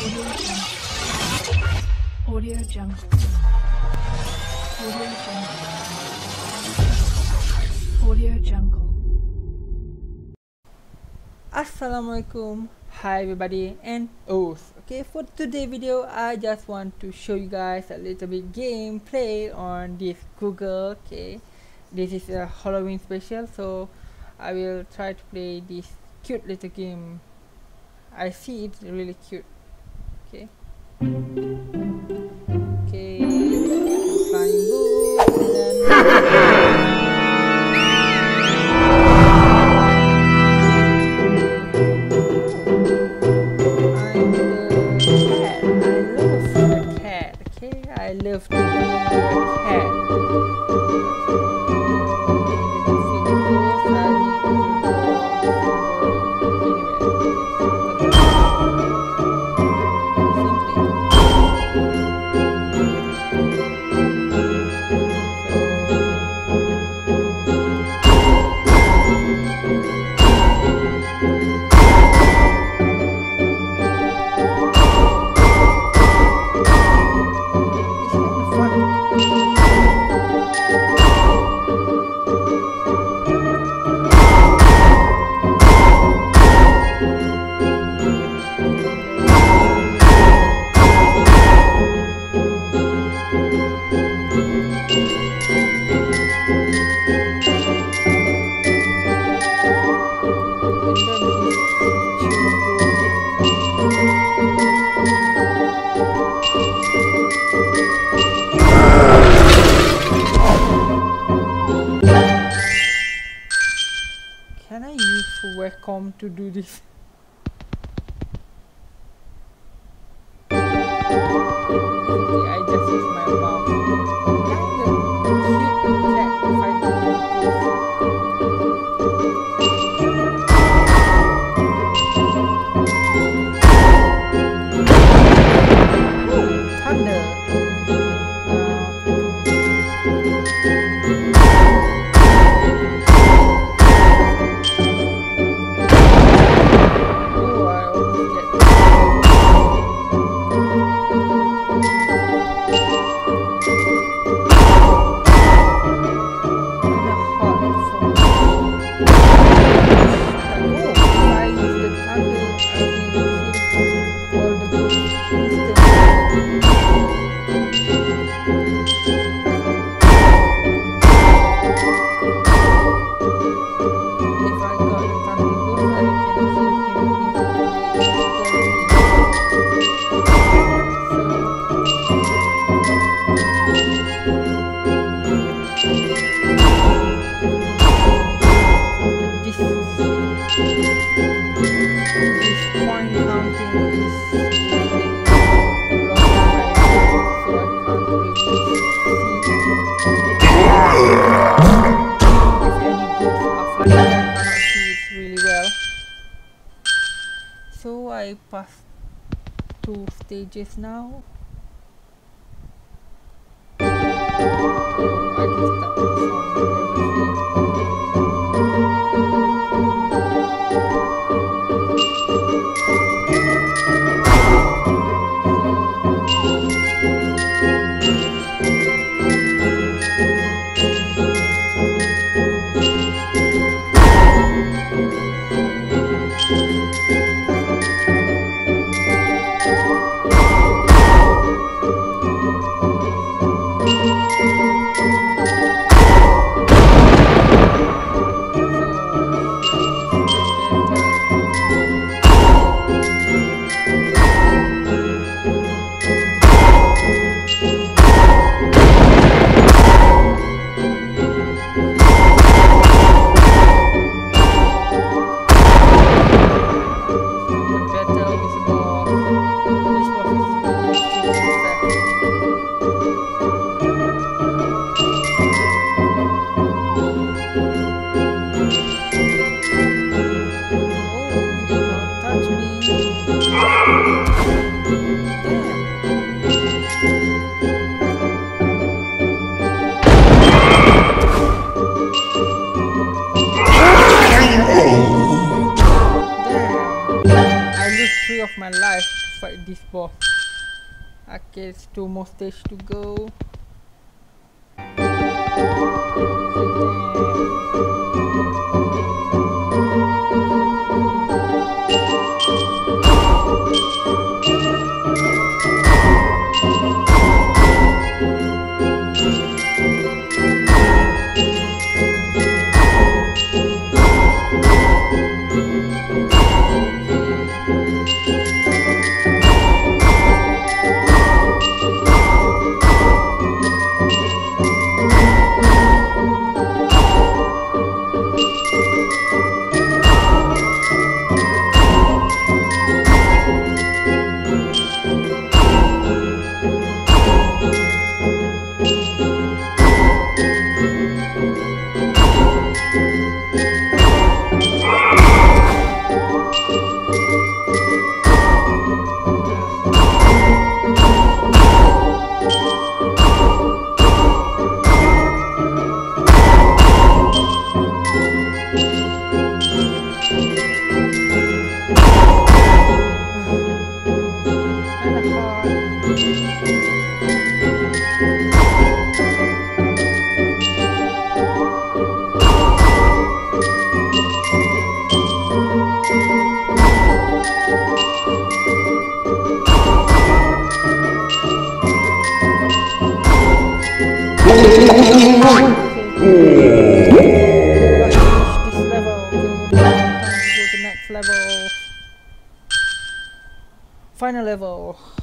Audio Jungle. Audio Jungle. Audio Jungle. Assalamualaikum, hi everybody, and okay, for today's video I just want to show you guys a little bit gameplay on this Google. Okay, this is a Halloween special, so I will try to play this cute little game. I see it's really cute. Okay, flying boots, and then I love to be a cat. Can I use webcam to do this? I just use my mouth. Kinda cute cat fighting thunder. So I passed 2 stages now. I can start from level 3 of my life fight this boss. Okay, it's 2 more stage to go. Final level.